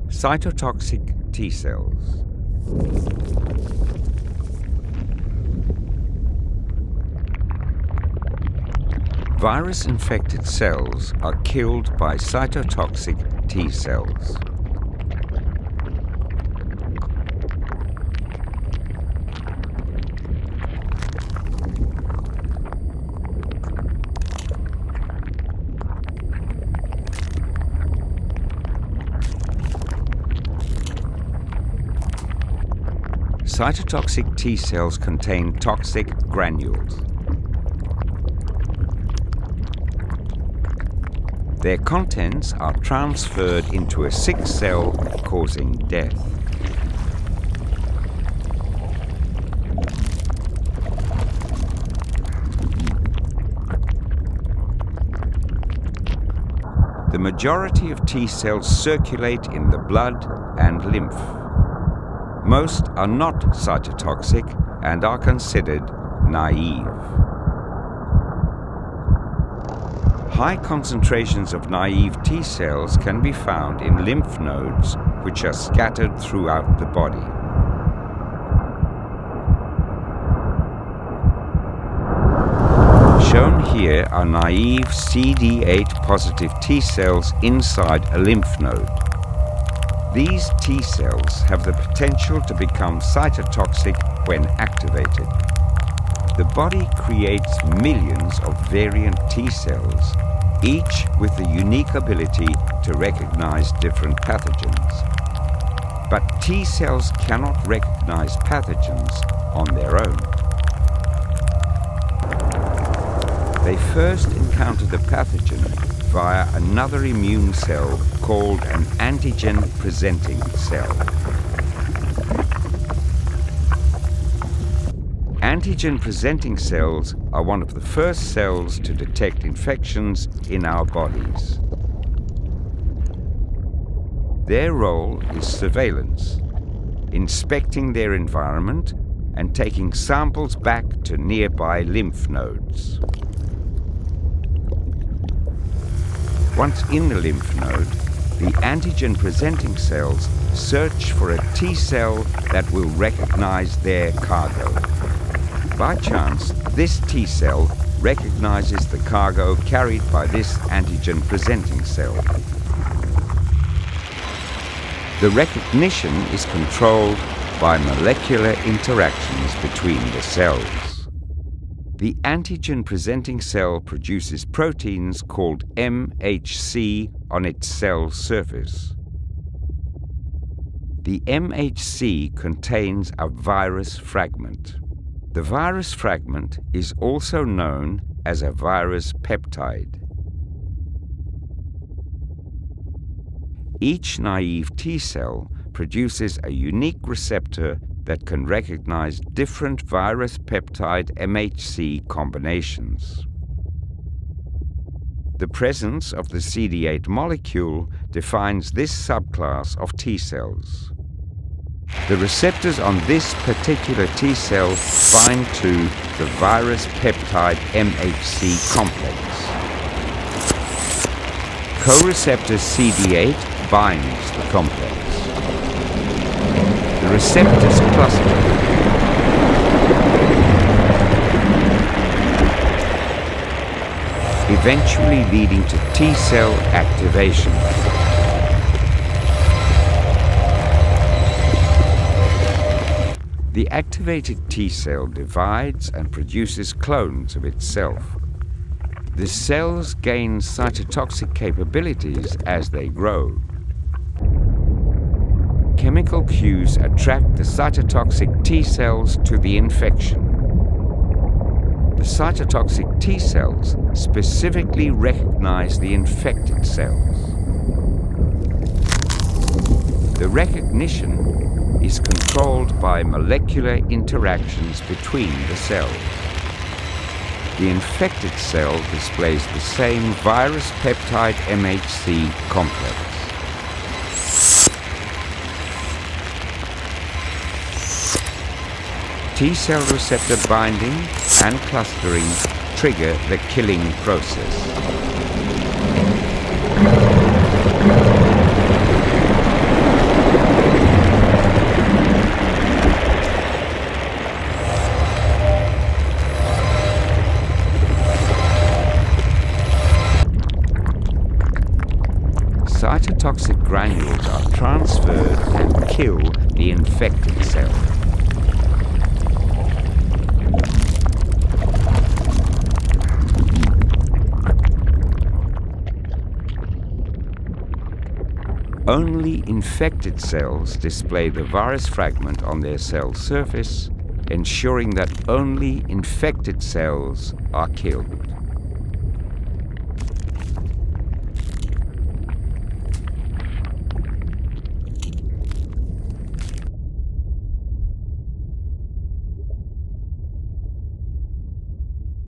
Cytotoxic T cells. Virus-infected cells are killed by cytotoxic T cells. Cytotoxic T cells contain toxic granules. Their contents are transferred into a sick cell, causing death. The majority of T cells circulate in the blood and lymph. Most are not cytotoxic and are considered naive. High concentrations of naive T cells can be found in lymph nodes, which are scattered throughout the body. Shown here are naive CD8 positive T cells inside a lymph node. These T cells have the potential to become cytotoxic when activated. The body creates millions of variant T cells, each with the unique ability to recognize different pathogens. But T cells cannot recognize pathogens on their own. They first encounter the pathogen via another immune cell called an antigen-presenting cell. Antigen-presenting cells are one of the first cells to detect infections in our bodies. Their role is surveillance, inspecting their environment and taking samples back to nearby lymph nodes. Once in the lymph node, the antigen-presenting cells search for a T cell that will recognize their cargo. By chance, this T cell recognizes the cargo carried by this antigen-presenting cell. The recognition is controlled by molecular interactions between the cells. The antigen-presenting cell produces proteins called MHC on its cell surface. The MHC contains a virus fragment. The virus fragment is also known as a virus peptide. Each naive T cell produces a unique receptor that can recognize different virus peptide MHC combinations. The presence of the CD8 molecule defines this subclass of T cells. The receptors on this particular T cell bind to the virus peptide MHC complex. Co-receptor CD8 binds the complex. The receptors cluster. Eventually leading to T cell activation. The activated T cell divides and produces clones of itself. The cells gain cytotoxic capabilities as they grow. Chemical cues attract the cytotoxic T cells to the infection. The cytotoxic T cells specifically recognize the infected cells. The recognition is controlled by molecular interactions between the cells. The infected cell displays the same virus peptide MHC complex. T cell receptor binding and clustering trigger the killing process. cytotoxic granules are transferred and kill the infected cell. Only infected cells display the virus fragment on their cell surface, ensuring that only infected cells are killed.